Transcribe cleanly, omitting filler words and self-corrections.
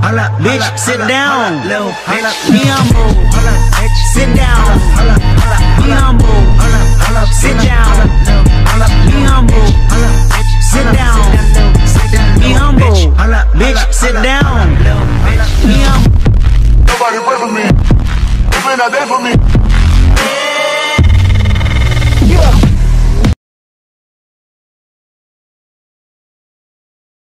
Bitch, sit down. Be humble. Sit down. Be humble. Sit down. Be humble. Sit down. Be humble. Bitch, sit down. Be humble. Nobody pray for me. They been out there for me.